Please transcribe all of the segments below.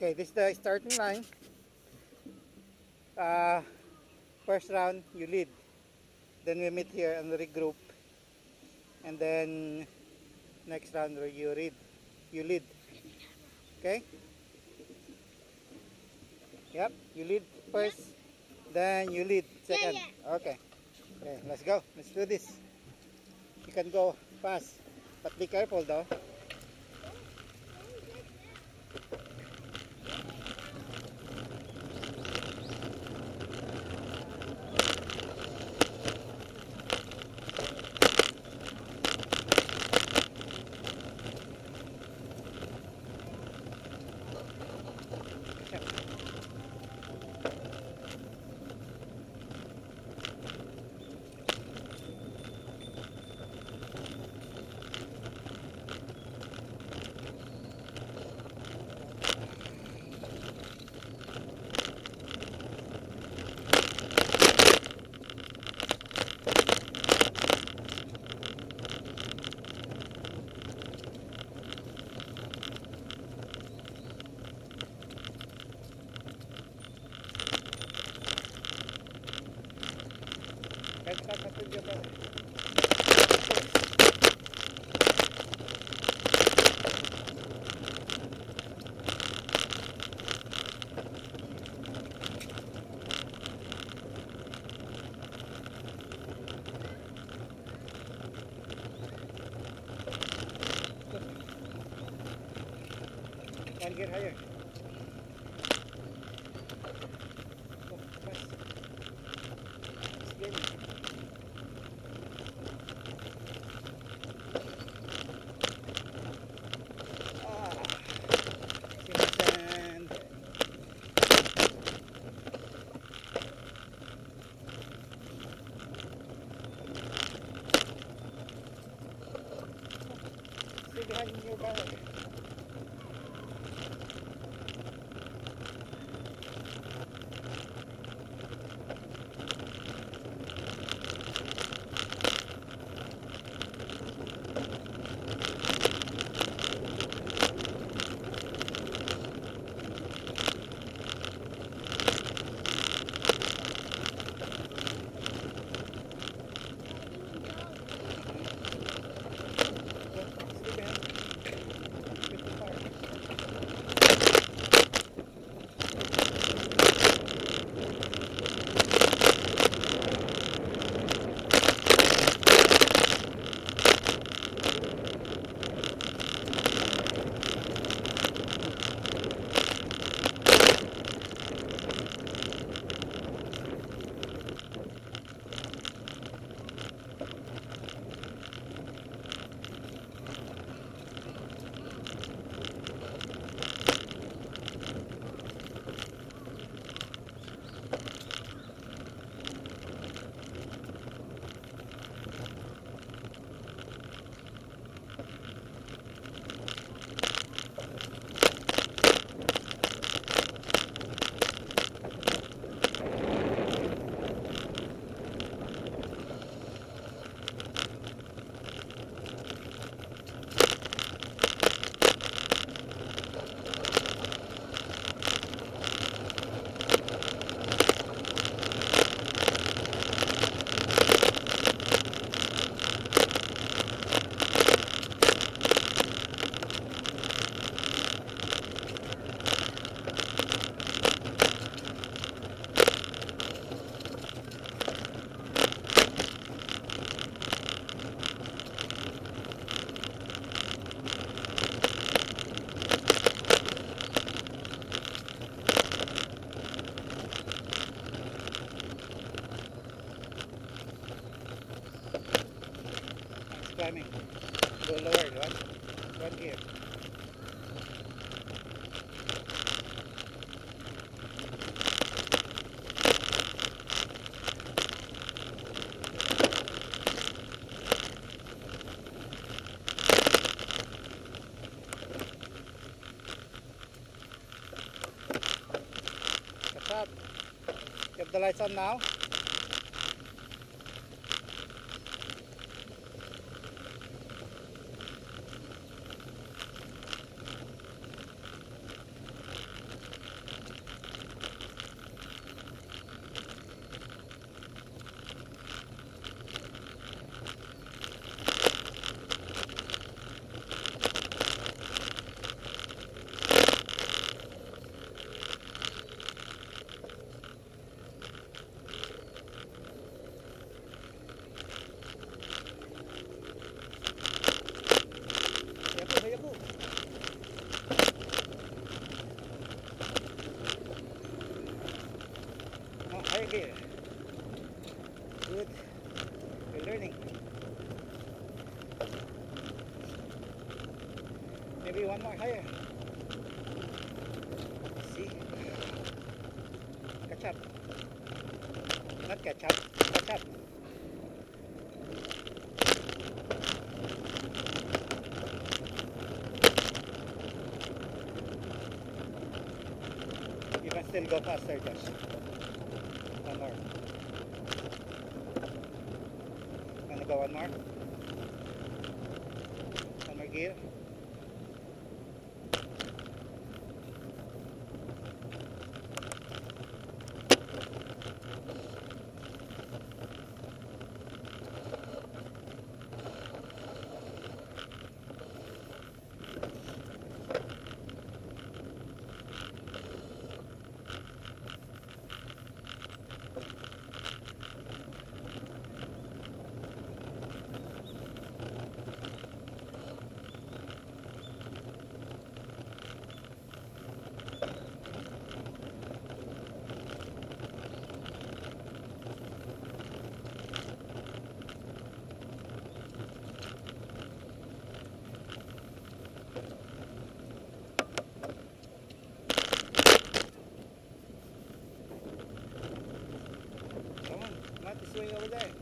Okay, this is the starting line. First round, you lead. Then we meet here and regroup. And then next round, you lead. Okay? Yep, you lead first. Then you lead second. Okay. Okay, let's go. Let's do this. You can go fast, but be careful though. Can get higher. Oh, fast. It's sand. Stay behind your barrel. Climbing. Go lower, one gear. What's up? You have the lights on now? Good. We're learning. Maybe one more higher. See? Catch up. Not catch up. Catch up. You can still go faster, Josh. One more. Wanna go one more? One more gear. Not this way over there.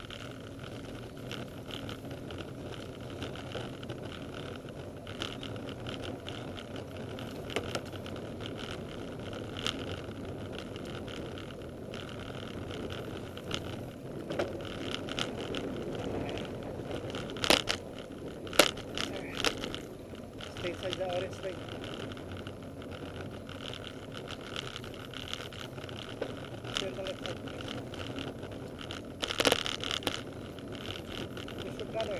Stay inside the orange thing. Turn the left side. Push the brother.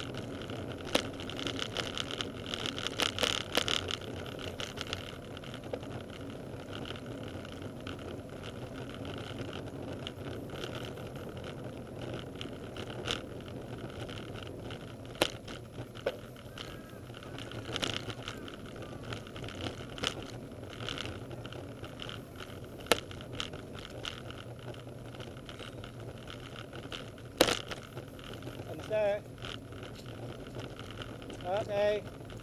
There. Okay.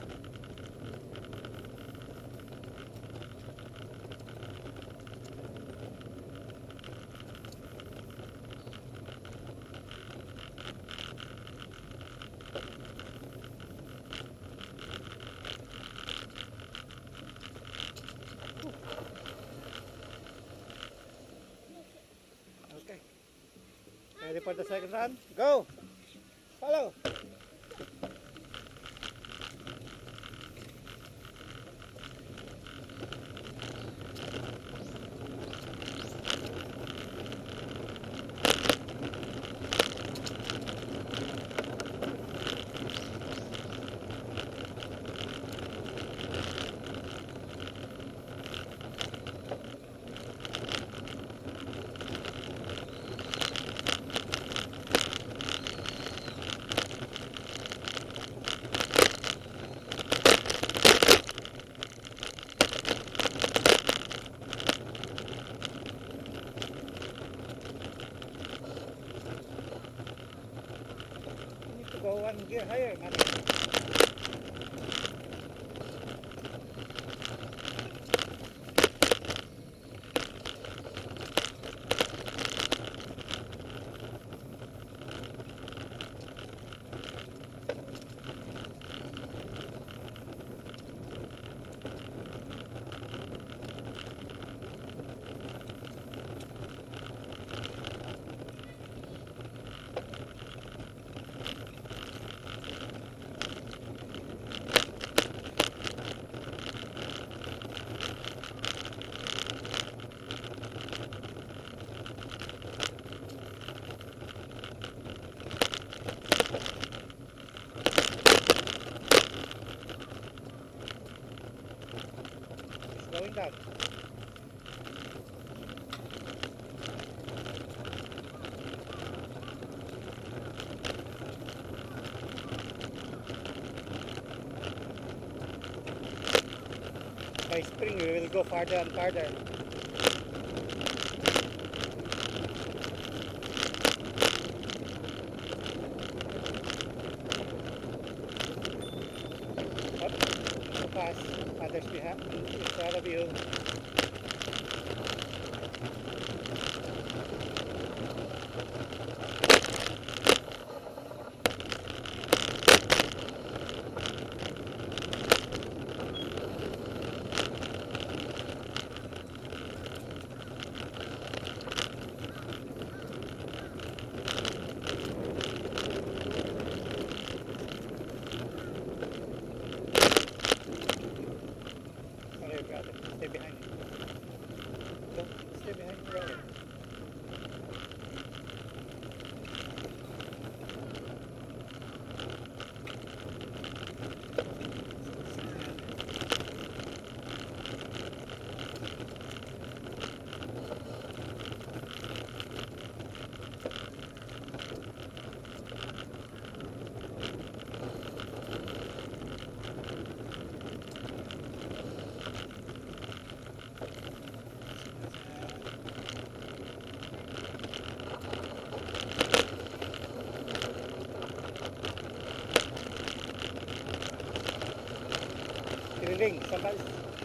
Okay. Ready for the second run? Go! Follow! Go one gear higher, man. Going down. By spring we will go farther and farther. There's behind, in front of you. Okay, brother, stay behind me. Don't stay behind me, brother. Kiriling, somebody.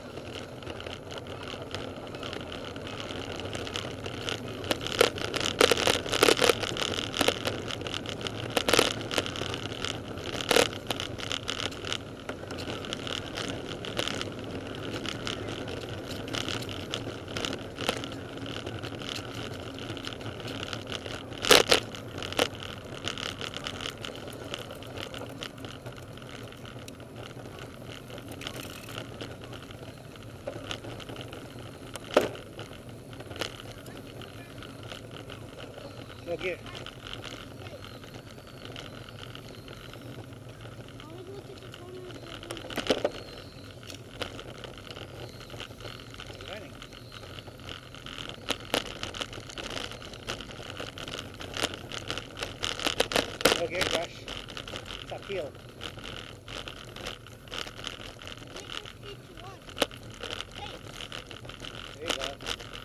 Go gear. Running. Go gear, Josh. It's uphill. There you go.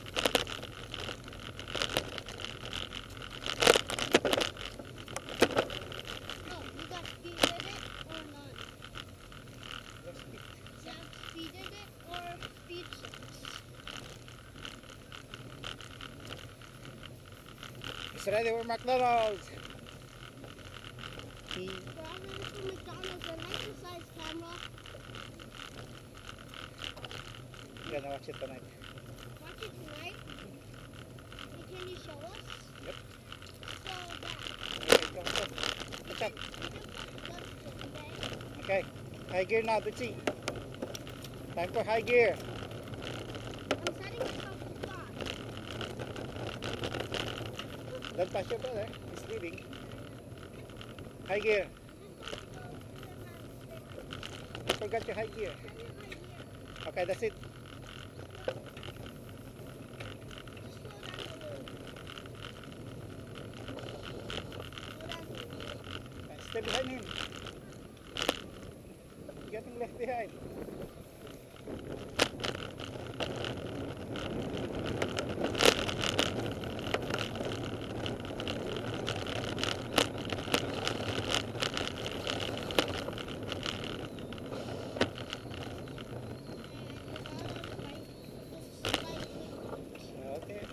It's ready for McDonald's. We're all ready for McDonald's, an exercise camera. You're gonna watch it tonight. Watch it tonight. Hey, can you show us? Yep. So that. Okay, go, go. What's up? Okay, high gear now, Bitsy. Time for high gear. I'm setting myself to fly. Don't pass your brother. He's leaving. High gear. You forgot your high gear. Okay, that's it. Stay behind him. You're getting left behind. Okay.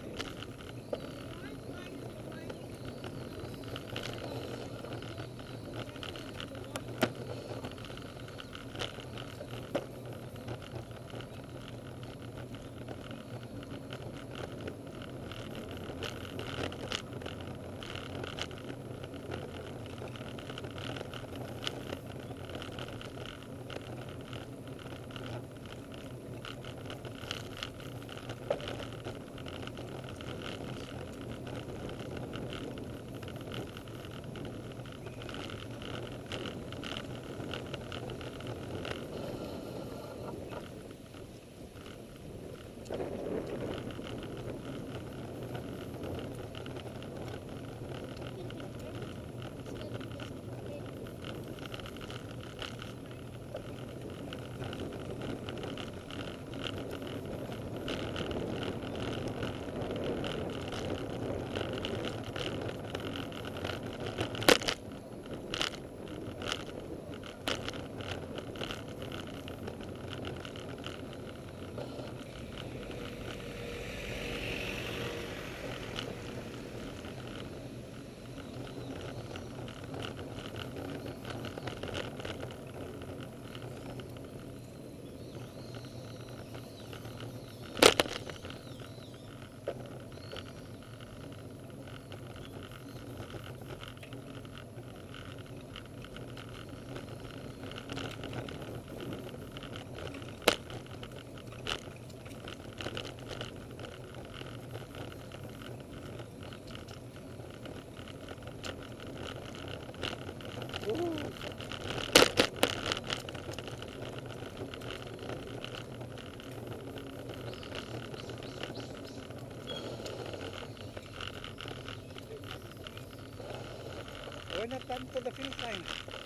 We're not done to the finish line.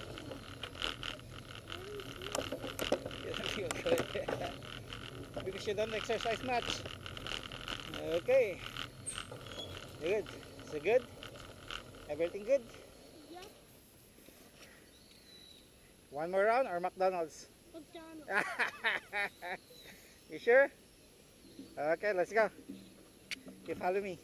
You don't feel good. Because you don't exercise much. Okay. Good. So good? Everything good? Yep. One more round or McDonald's? McDonald's. You sure? Okay, let's go. You follow me.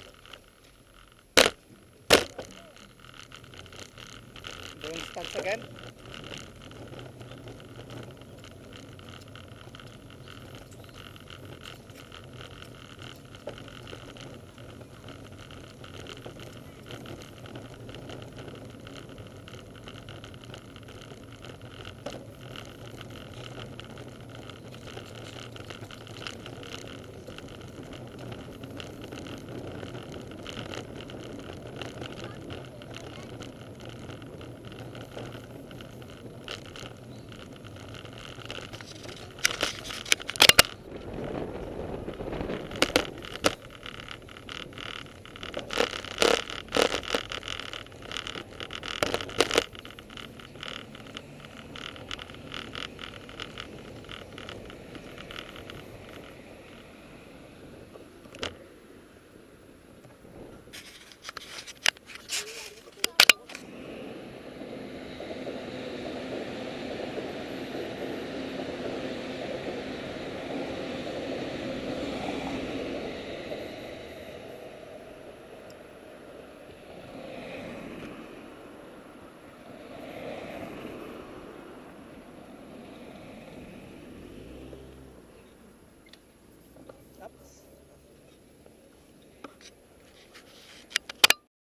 Doing stunts again?